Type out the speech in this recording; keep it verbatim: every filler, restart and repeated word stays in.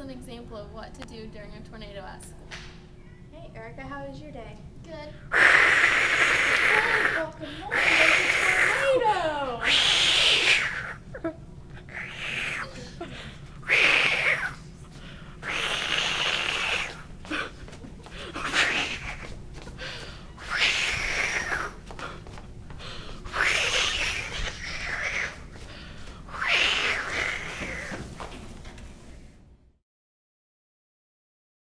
an example of what to do during a tornado at school. Hey, Erica, how was your day? Good.